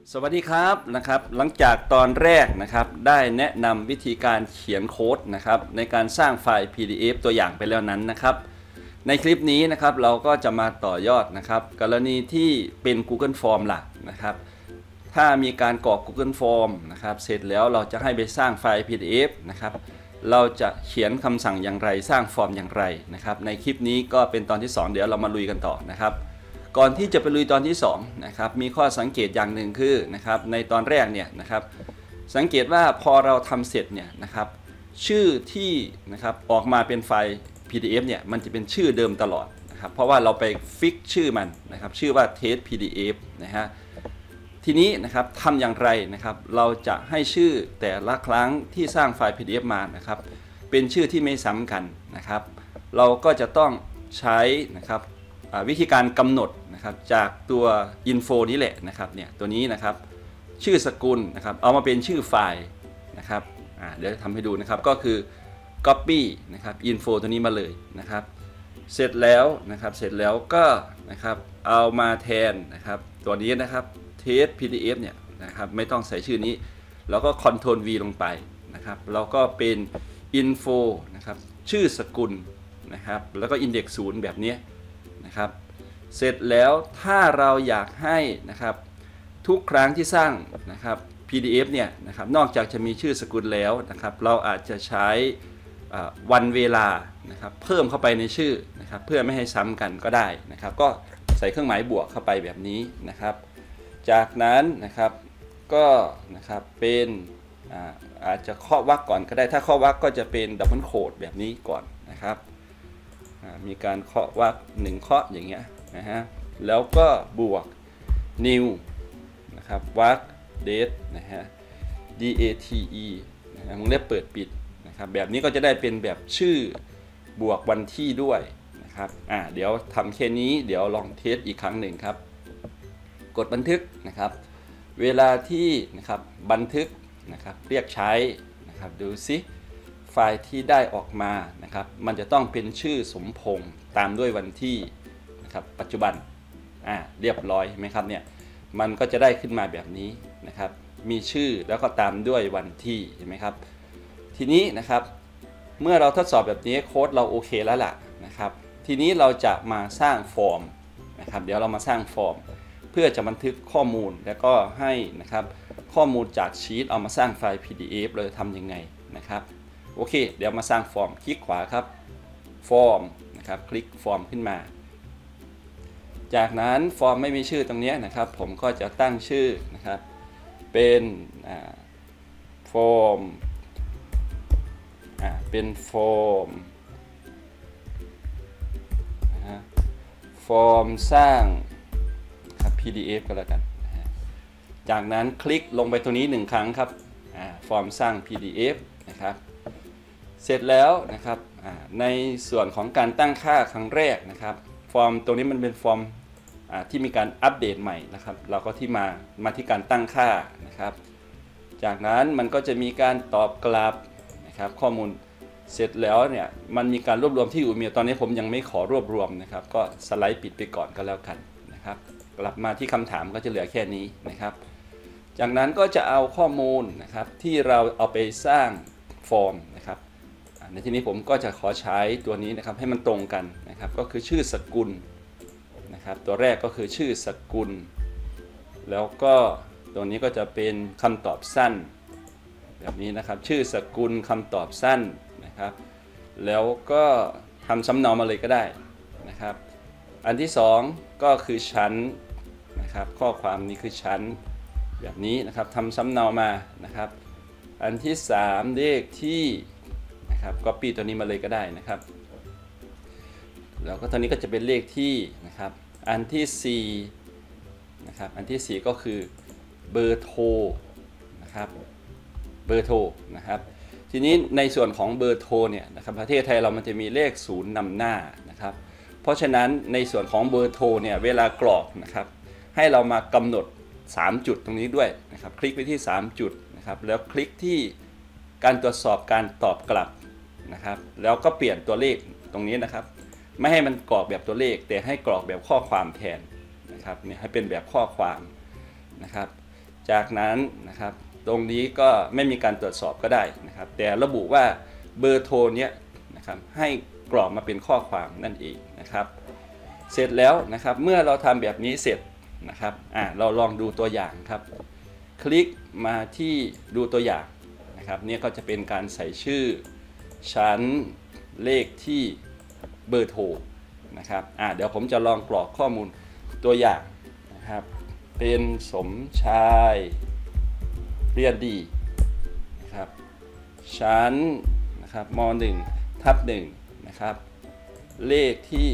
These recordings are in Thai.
สวัสดีครับหลังจากตอนแรกได้แนะนำวิธีการเขียนโค้ดในการสร้างไฟล์ PDF ตัวอย่างไปแล้วนั้นในคลิปนี้เราก็จะมาต่อยอดกรณีที่เป็น Google Form หลักถ้ามีการกรอก Google Form เสร็จแล้วเราจะให้ไปสร้างไฟล์ PDF เราจะเขียนคำสั่งอย่างไรสร้างฟอร์มอย่างไรในคลิปนี้ก็เป็นตอนที่2เดี๋ยวเรามาลุยกันต่อก่อนที่จะไปลุยตอนที่2มีข้อสังเกตอย่างหนึ่งคือในตอนแรกเนี่ยสังเกตว่าพอเราทำเสร็จเนี่ยชื่อที่ออกมาเป็นไฟล์ PDF เนี่ยมันจะเป็นชื่อเดิมตลอดเพราะว่าเราไปฟิกชื่อมันชื่อว่า test PDF ทีนี้ทำอย่างไรเราจะให้ชื่อแต่ละครั้งที่สร้างไฟล์ PDF มาเป็นชื่อที่ไม่ซ้ำกันเราก็จะต้องใช้วิธีการกำหนดจากตัว info นี้แหละตัวนี้ชื่อสกุลเอามาเป็นชื่อไฟล์เดี๋ยวจะทำให้ดูก็คือ copy info ตัวนี้มาเลยเสร็จแล้วก็เอามาแทนตัวนี้test PDF เนี่ยไม่ต้องใส่ชื่อนี้แล้วก็ Ctrl V ลงไปเราก็เป็น info ชื่อสกุลแล้วก็ index 0แบบนี้เสร็จแล้วถ้าเราอยากให้ทุกครั้งที่สร้างPDF เนี่ยนอกจากจะมีชื่อสกุลแล้วเราอาจจะใช้วันเวลาเพิ่มเข้าไปในชื่อเพื่อไม่ให้ซ้ำกันก็ได้ก็ใส่เครื่องหมายบวกเข้าไปแบบนี้จากนั้นก็เป็นอาจจะเคาะวรรคก่อนก็ได้ถ้าเคาะวรรคก็จะเป็นดับเบิลโค้ดแบบนี้ก่อนมีการเคาะวรรค1เคาะอย่างเงี้ยแล้วก็บวก new วรรค date date วงเล็บเปิดปิดแบบนี้ก็จะได้เป็นแบบชื่อบวกวันที่ด้วยเดี๋ยวทำแค่นี้เดี๋ยวลองเทสอีกครั้งหนึ่งกดบันทึกเวลาที่บันทึกเรียกใช้ดูซิไฟล์ที่ได้ออกมามันจะต้องเป็นชื่อสมพงษ์ตามด้วยวันที่ปัจจุบันเรียบร้อยไหมเนี่ยมันก็จะได้ขึ้นมาแบบนี้มีชื่อแล้วก็ตามด้วยวันที่เห็นไหมครับทีนี้เมื่อเราทดสอบแบบนี้โค้ดเราโอเคแล้วล่ะทีนี้เราจะมาสร้างฟอร์มเดี๋ยวเรามาสร้างฟอร์มเพื่อจะบันทึกข้อมูลแล้วก็ให้ข้อมูลจากชีตเอามาสร้างไฟล์ PDF เราจะทำยังไงโอเคเดี๋ยวมาสร้างฟอร์มคลิกขวาครับฟอร์มคลิกฟอร์มขึ้นมาจากนั้นฟอร์มไม่มีชื่อตรงนี้ผมก็จะตั้งชื่อเป็นฟอร์มเป็นฟอร์มสร้างPDF ก็แล้วกันจากนั้นคลิกลงไปตัวนี้1ครั้งฟอร์มสร้าง PDF เสร็จแล้วในส่วนของการตั้งค่าครั้งแรกฟอร์มตรงนี้มันเป็นฟอร์มที่มีการอัปเดตใหม่เราก็ที่มาที่การตั้งค่าจากนั้นมันก็จะมีการตอบกลับข้อมูลเสร็จแล้วเนี่ยมันมีการรวบรวมที่อยู่มีตอนนี้ผมยังไม่ขอรวบรวมก็สไลด์ปิดไปก่อนก็แล้วกันกลับมาที่คำถามก็จะเหลือแค่นี้จากนั้นก็จะเอาข้อมูลที่เราเอาไปสร้างฟอร์มในที่นี้ผมก็จะขอใช้ตัวนี้ให้มันตรงกันก็คือชื่อสกุลตัวแรกก็คือชื่อสกุลแล้วก็ตัวนี้ก็จะเป็นคำตอบสั้นแบบนี้ชื่อสกุลคำตอบสั้นแล้วก็ทำสำเนามาเลยก็ได้อันที่2ก็คือชั้นข้อความนี้คือชั้นแบบนี้ทำสำเนามาอันที่3เลขที่copy ตัวนี้มาเลยก็ได้แล้วก็ตัวนี้ก็จะเป็นเลขที่อันที่4อันที่4ก็คือเบอร์โทรเบอร์โทรทีนี้ในส่วนของเบอร์โทรเนี่ยประเทศไทยเรามันจะมีเลข0นำหน้าเพราะฉะนั้นในส่วนของเบอร์โทรเนี่ยเวลากรอกให้เรามากำหนด3จุดตรงนี้ด้วยคลิกไปที่3จุดแล้วคลิกที่การตรวจสอบการตอบกลับแล้วก็เปลี่ยนตัวเลขตรงนี้ไม่ให้มันกรอกแบบตัวเลขแต่ให้กรอกแบบข้อความแทนให้เป็นแบบข้อความจากนั้นนะครับตรงนี้ก็ไม่มีการตรวจสอบก็ได้นะครับแต่ระบุว่าเบอร์โทรเนี้ยนะครับให้กรอกมาเป็นข้อความนั่นเองนะครับเสร็จแล้วนะครับเมื่อเราทำแบบนี้เสร็จนะครับเราลองดูตัวอย่างครับคลิกมาที่ดูตัวอย่างนะครับนี่ก็จะเป็นการใส่ชื่อชั้นเลขที่เบอร์โทรนะครับเดี๋ยวผมจะลองกรอกข้อมูลตัวอย่างนะครับเป็นสมชายเรียนดีนะครับชั้นนะครับม.1/1นะครับเลขที่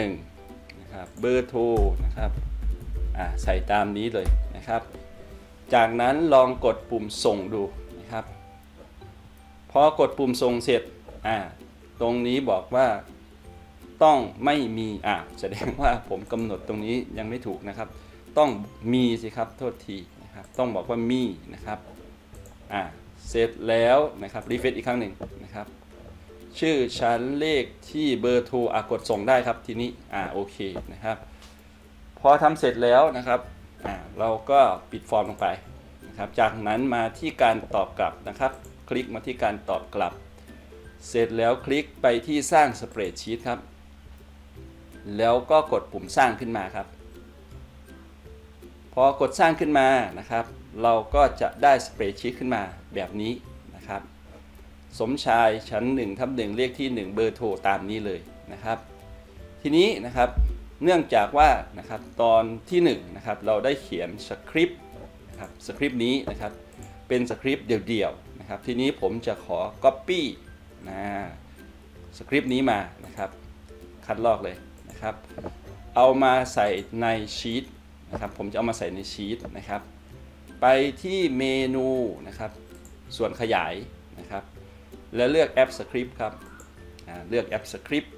1นะครับเบอร์โทรนะครับใส่ตามนี้เลยนะครับจากนั้นลองกดปุ่มส่งดูนะครับพอกดปุ่มส่งเสร็จตรงนี้บอกว่าต้องไม่มีแสดงว่าผมกำหนดตรงนี้ยังไม่ถูกนะครับต้องมีสิครับโทษทีนะครับต้องบอกว่ามีนะครับเสร็จแล้วนะครับรีเฟรชอีกครั้งหนึ่งนะครับชื่อชั้นเลขที่เบอร์โทรกดส่งได้ครับทีนี้โอเคนะครับพอทำเสร็จแล้วนะครับเราก็ปิดฟอร์มลงไปนะครับจากนั้นมาที่การตอบกลับนะครับคลิกมาที่การตอบกลับเสร็จแล้วคลิกไปที่สร้างสเปรดชีตครับแล้วก็กดปุ่มสร้างขึ้นมาครับพอกดสร้างขึ้นมานะครับเราก็จะได้สเปรดชีตขึ้นมาแบบนี้นะครับสมชายชั้น1/1เลขที่1เบอร์โทรตามนี้เลยนะครับทีนี้นะครับเนื่องจากว่านะครับตอนที่1นะครับเราได้เขียนสคริปต์นะครับสคริปต์นี้นะครับเป็นสคริปต์เดี่ยวๆนะครับทีนี้ผมจะขอ Copy สคริปต์นี้มานะครับคัดลอกเลยนะครับเอามาใส่ในชีตนะครับผมจะเอามาใส่ในชีตนะครับไปที่เมนูนะครับส่วนขยายนะครับแล้วเลือกแอปสคริปต์ครับเลือกแอปสคริปต์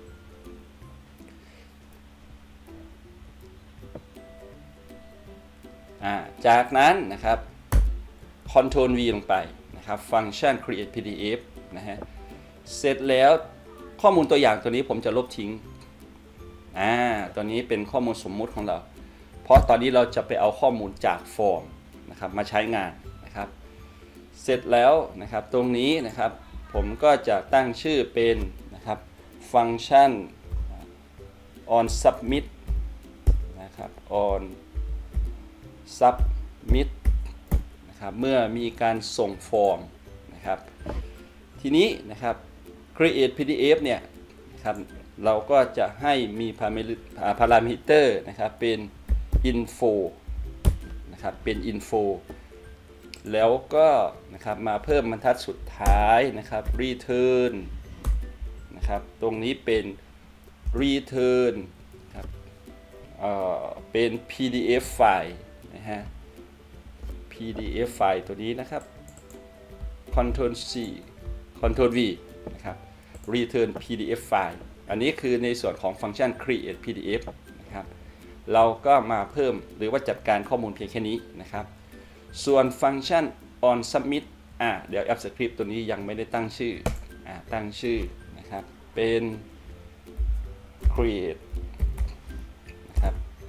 จากนั้นนะครับ Ctrl V ลงไปนะครับฟังก์ชัน Create PDF นะฮะเสร็จแล้วข้อมูลตัวอย่างตัวนี้ผมจะลบทิ้งตัวนี้เป็นข้อมูลสมมุติของเราเพราะตอนนี้เราจะไปเอาข้อมูลจากฟอร์มนะครับมาใช้งานนะครับเสร็จแล้วนะครับตรงนี้นะครับผมก็จะตั้งชื่อเป็นนะครับฟังก์ชัน on submit นะครับ on submit นะครับเมื่อมีการส่งฟอร์มนะครับทีนี้นะครับ create PDF เนี่ยนะครับเราก็จะให้มีพารามิเตอร์นะครับเป็น info นะครับเป็น info แล้วก็นะครับมาเพิ่มบรรทัดสุดท้ายนะครับ return นะครับตรงนี้เป็น return ครับเป็น PDF ไฟล์นะฮะ PDF ไฟล์ตัวนี้นะครับ Ctrl C Ctrl V นะครับ return PDF ไฟล์อันนี้คือในส่วนของฟังก์ชัน create PDF นะครับเราก็มาเพิ่มหรือว่าจัดการข้อมูลเพียงแค่นี้นะครับส่วนฟังก์ชัน on submit เดี๋ยว App Script ตัวนี้ยังไม่ได้ตั้งชื่อตั้งชื่อนะครับเป็น create นะครับ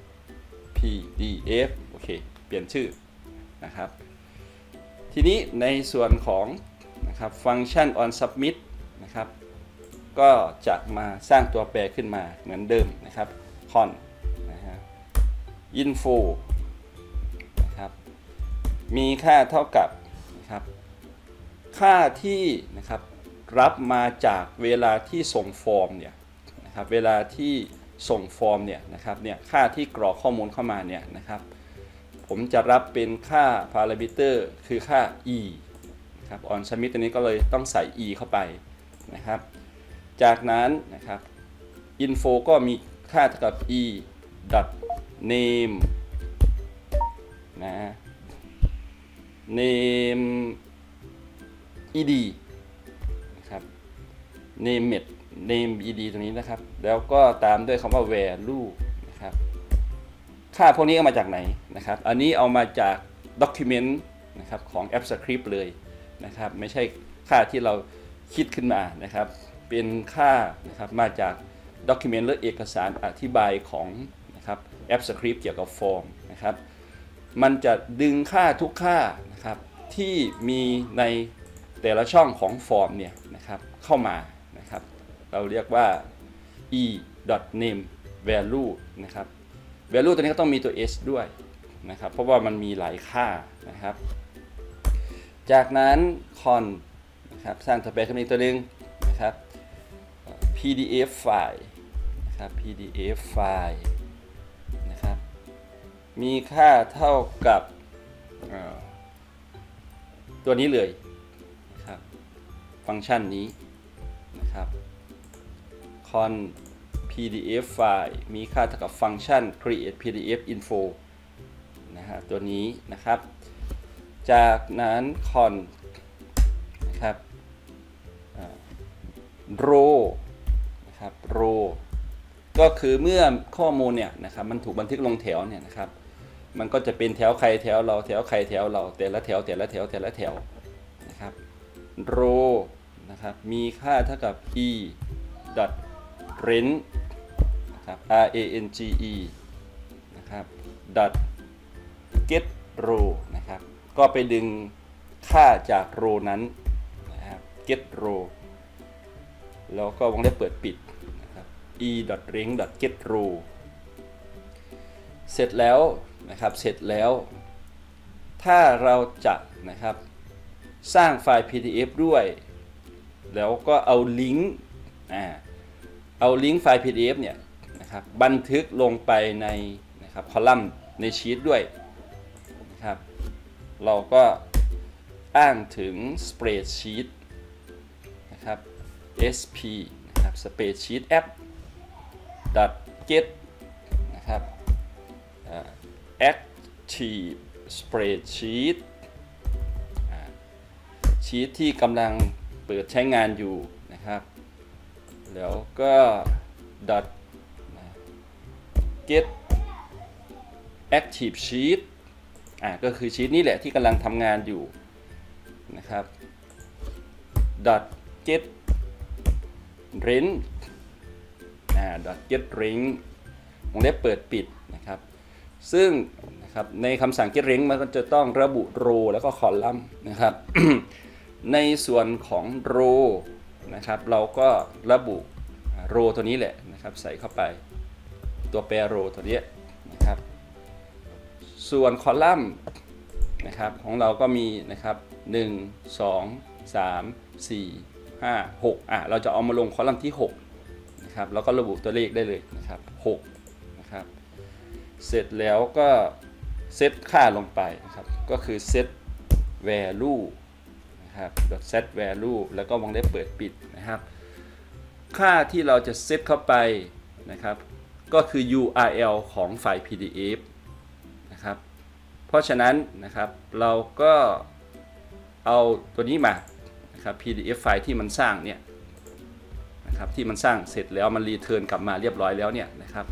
PDF โอเคเปลี่ยนชื่อนะครับทีนี้ในส่วนของนะครับฟังก์ชัน on submit นะครับก็จะมาสร้างตัวแปรขึ้นมาเหมือนเดิมนะครับ con นะฮะ info นะครับมีค่าเท่ากับนะครับค่าที่นะครับรับมาจากเวลาที่ส่งฟอร์มเนี่ยนะครับเวลาที่ส่งฟอร์มเนี่ยนะครับค่าที่กรอกข้อมูลเข้ามาเนี่ยนะครับผมจะรับเป็นค่า parameter คือค่า e นะครับ on submit ตัวนี้ก็เลยต้องใส่ e เข้าไปนะครับจากนั้นนะครับ info ก็มีค่าเท่ากับ e name นะ name ed นะครับ name ed ตรงนี้นะครับแล้วก็ตามด้วยคำว่า value นะครับค่าพวกนี้เอามาจากไหนนะครับอันนี้เอามาจาก document นะครับของ App Script เลยนะครับไม่ใช่ค่าที่เราคิดขึ้นมานะครับเป็นค่านะครับมาจาก document หรือเอกสารอธิบายของนะครับ App Script เกี่ยวกับฟอร์มนะครับมันจะดึงค่าทุกค่านะครับที่มีในแต่ละช่องของฟอร์มเนี่ยนะครับเข้ามานะครับเราเรียกว่า e.name value นะครับ value ตัวนี้ก็ต้องมีตัว s ด้วยนะครับเพราะว่ามันมีหลายค่านะครับจากนั้น con นะครับสร้างตัวแปรขึ้นอีกตัวหนึ่งนะครับ pdf ไฟล์นะครับ pdf ไฟล์นะครับมีค่าเท่ากับตัวนี้เลยนะครับฟังก์ชันนี้นะครับ con pdf ไฟล์มีค่าเท่ากับฟังก์ชัน create pdf info นะฮะตัวนี้นะครับจากนั้น con นะครับ row นะครับ row ก็คือเมื่อข้อมูลเนี่ยนะครับมันถูกบันทึกลงแถวเนี่ยนะครับมันก็จะเป็นแถวใครแถวเราแถวใครแถวเราแต่ละแถวแต่ละแถวแต่ละแถวนะครับ row นะครับมีค่าเท่ากับ e range นะครับ range นะครับ get row นะครับก็ไปดึงค่าจาก row นั้นนะครับ get row แล้วก็วงเล็บเปิดปิดนะครับ e.range.get row เสร็จแล้วนะครับเสร็จแล้วถ้าเราจะนะครับสร้างไฟล์ PDF ด้วยแล้วก็เอาลิงก์ไฟล์ PDF เนี่ยนะครับบันทึกลงไปในนะครับคอลัมน์ในชีตด้วยนะครับเราก็อ้างถึง spreadsheet นะครับ sp นะครับ spreadsheet app get นะครับactive spreadsheet ชีตที่กำลังเปิดใช้งานอยู่นะครับแล้วก็ get active sheet ก็คือชีตนี้แหละที่กำลังทำงานอยู่นะครับ get range get range วงเล็บเปิดปิดนะครับซึ่งนะครับในคำสั่ง get range มันก็จะต้องระบุ row แล้วก็ column นะครับ ในส่วนของ row นะครับเราก็ระบุ row ตัวนี้แหละนะครับใส่เข้าไปตัวแปร row ตัวนี้นะครับส่วน column นะครับของเราก็มีนะครับ1 2 3 4 5 6เราจะเอามาลงคอลัมน์ที่6นะครับแล้วก็ระบุตัวเลขได้เลยนะครับ6นะครับเสร็จแล้วก็เซตค่าลงไปนะครับก็คือ set value นะครับ set value แล้วก็วงเล็บเปิดปิดนะครับค่าที่เราจะเซตเข้าไปนะครับก็คือ URL ของไฟล์ PDF นะครับเพราะฉะนั้นนะครับเราก็เอาตัวนี้มานะครับ PDF ไฟล์ที่มันสร้างเนี่ยนะครับที่มันสร้างเสร็จแล้วมันรีเทิร์นกลับมาเรียบร้อยแล้วเนี่ยนะครับ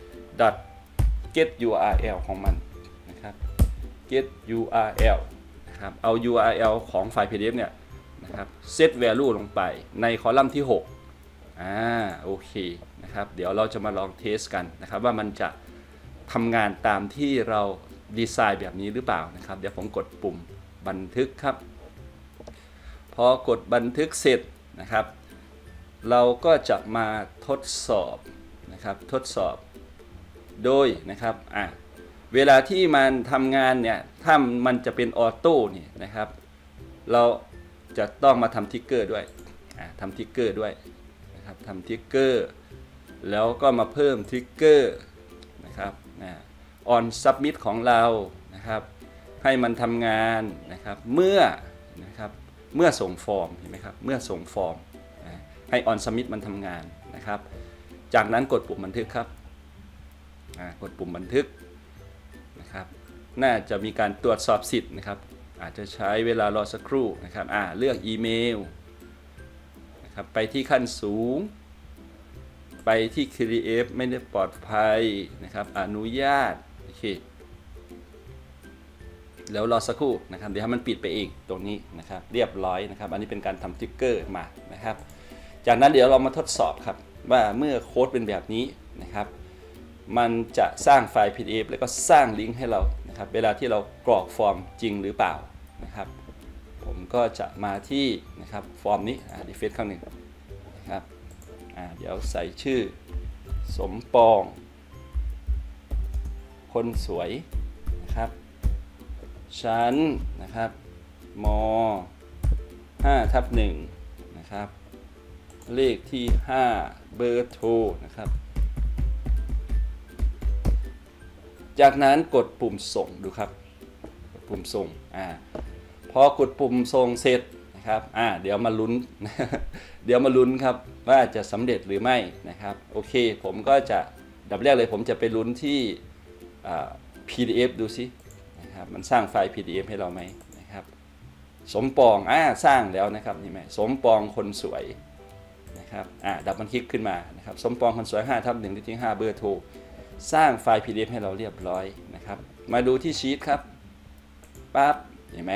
get URL ของมันนะครับ get URL นะครับเอา URL ของไฟล์ PDF เนี่ยนะครับ set value ลงไปในคอลัมน์ที่6โอเคนะครับเดี๋ยวเราจะมาลองเทสกันนะครับว่ามันจะทำงานตามที่เราดีไซน์แบบนี้หรือเปล่านะครับเดี๋ยวผมกดปุ่มบันทึกครับพอกดบันทึกเสร็จนะครับเราก็จะมาทดสอบนะครับทดสอบโดยนะครับเวลาที่มันทำงานเนี่ยถ้ามันจะเป็นออโต้เนี่ยนะครับเราจะต้องมาทำทิกเกอร์ด้วยทำทิกเกอร์ด้วยนะครับทำทิกเกอร์แล้วก็มาเพิ่มทิกเกอร์นะครับon submit ของเรานะครับให้มันทำงานนะครับเมื่อส่งฟอร์มเห็นไหมครับเมื่อส่งฟอร์มให้ on submit มันทำงานนะครับจากนั้นกดปุ่มบันทึกครับกดปุ่มบันทึกนะครับน่าจะมีการตรวจสอบสิทธิ์นะครับอาจจะใช้เวลารอสักครู่นะครับเลือกอีเมลนะครับไปที่ขั้นสูงไปที่ create ไม่ได้ปลอดภัยนะครับอนุญาตโอเคแล้วรอสักครู่นะครับเดี๋ยวให้มันปิดไปเองตรงนี้นะครับเรียบร้อยนะครับอันนี้เป็นการทำทริกเกอร์มานะครับจากนั้นเดี๋ยวเรามาทดสอบครับว่าเมื่อโค้ดเป็นแบบนี้นะครับมันจะสร้างไฟล์ PDF แล้วก็สร้างลิงก์ให้เรานะครับเวลาที่เรากรอกฟอร์มจริงหรือเปล่านะครับผมก็จะมาที่นะครับฟอร์มนี้ดีเฟซข้างหนึ่งนะครับเดี๋ยวใส่ชื่อสมปองคนสวยนะครับชั้นนะครับม5/1นะครับเลขที่5เบอร์โทรนะครับจากนั้นกดปุ่มส่งดูครับกดปุ่มส่งพอกดปุ่มส่งเสร็จนะครับเดี๋ยวมาลุ้น เดี๋ยวมาลุ้นครับว่าจะสำเร็จหรือไม่นะครับโอเคผมก็จะดับแรกเลยผมจะไปลุ้นที่PDF ดูสินะครับมันสร้างไฟล์ PDF ให้เราไหมนะครับสมปองสร้างแล้วนะครับนี่ไหมสมปองคนสวยนะครับดับมันคลิกขึ้นมานะครับสมปองคนสวย5/1เลขที่5เบอร์โทรสร้างไฟล์ PDF ให้เราเรียบร้อยนะครับมาดูที่ชีตครับปั๊บเห็นไหม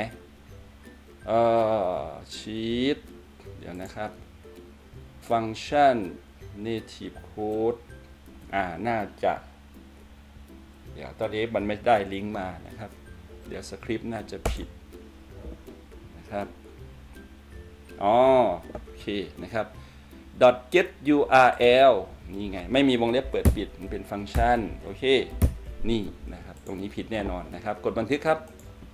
ชีตเดี๋ยวนะครับฟังก์ชัน native code น่าจะเดี๋ยวตอนนี้มันไม่ได้ลิงก์มานะครับเดี๋ยวสคริปต์น่าจะผิดนะครับโอเคนะครับ .get url นี่ไงไม่มีวงเล็บเปิดปิดมันเป็นฟังก์ชันโอเคนี่นะครับตรงนี้ผิดแน่นอนนะครับกดบันทึกครับ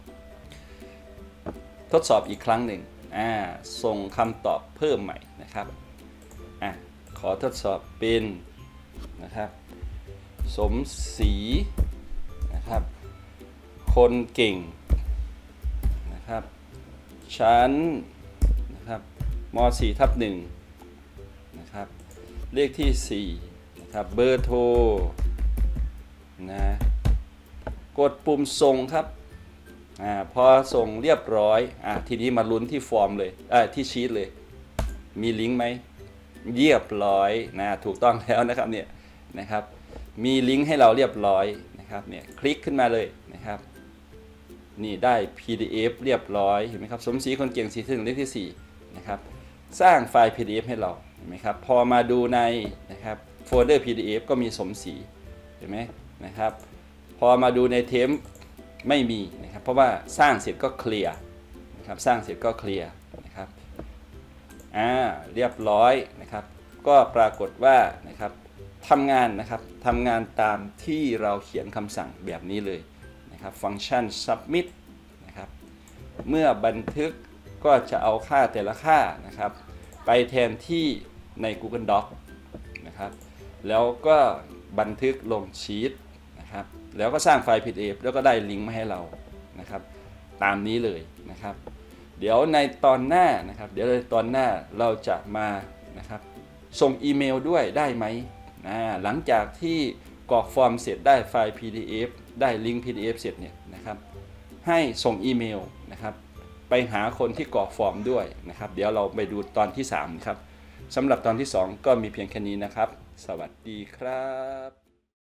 ทดสอบอีกครั้งหนึ่งส่งคำตอบเพิ่มใหม่นะครับขอทดสอบเป็นนะครับสมศรีนะครับคนเก่งนะครับชั้นนะครับม4/1นะครับเลขที่4นะครับเบอร์โทรนะกดปุ่มส่งครับพอส่งเรียบร้อยทีนี้มาลุ้นที่ฟอร์มเลยที่ชีตเลยมีลิงก์ไหมเรียบร้อยถูกต้องแล้วนะครับเนี่ยนะครับมีลิงก์ให้เราเรียบร้อยนะครับเนี่ยคลิกขึ้นมาเลยนะครับนี่ได้ PDF เรียบร้อยเห็นไหมครับสมศรีคนเก่ง4/1เลขที่4นะครับสร้างไฟล์ PDF ให้เราเห็นไหมครับพอมาดูในนะครับโฟลเดอร์ PDF ก็มีสมศรีเห็นไหมนะครับพอมาดูในเทมไม่มีนะครับเพราะว่าสร้างเสร็จก็เคลียร์นะครับสร้างเสร็จก็เคลียร์นะครับเรียบร้อยนะครับก็ปรากฏว่านะครับทำงานนะครับทำงานตามที่เราเขียนคำสั่งแบบนี้เลยนะครับฟังก์ชัน submit นะครับเมื่อบันทึกก็จะเอาค่าแต่ละค่านะครับไปแทนที่ใน Google Doc นะครับแล้วก็บันทึกลงชีตนะครับแล้วก็สร้างไฟล์ PDF แล้วก็ได้ลิงก์มาให้เรานะครับตามนี้เลยนะครับเดี๋ยวในตอนหน้านะครับเดี๋ยวในตอนหน้าเราจะมานะครับส่งอีเมลด้วยได้ไหมหลังจากที่กรอกฟอร์มเสร็จได้ไฟล์ PDF ได้ลิงก์ PDF เสร็จเนี่ยนะครับให้ส่งอีเมลนะครับไปหาคนที่กรอกฟอร์มด้วยนะครับเดี๋ยวเราไปดูตอนที่3ครับสำหรับตอนที่2ก็มีเพียงแค่นี้นะครับสวัสดีครับ